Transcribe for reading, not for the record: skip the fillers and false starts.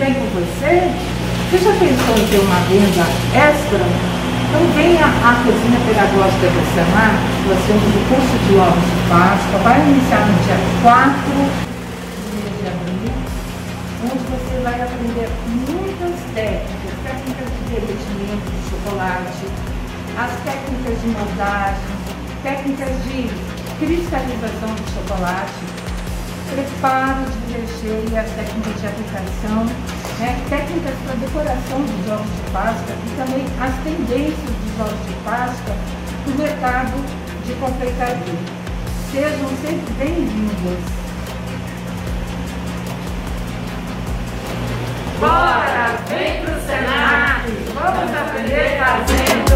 bem com você? Você já pensou em ter uma renda extra? Então venha à Cozinha Pedagógica do Senac. Nós temos o curso de ovos de Páscoa, vai iniciar no dia 4 de abril, onde você vai aprender muitas técnicas de derretimento de chocolate, as técnicas de moldagem, técnicas de cristalização de chocolate, preparo de recheio, as técnicas de aplicação, técnicas para decoração dos ovos de Páscoa e também as tendências dos ovos de Páscoa no mercado de confeitaria. Sejam sempre bem-vindos. Bora, vem pro Senac, vamos aprender fazendo!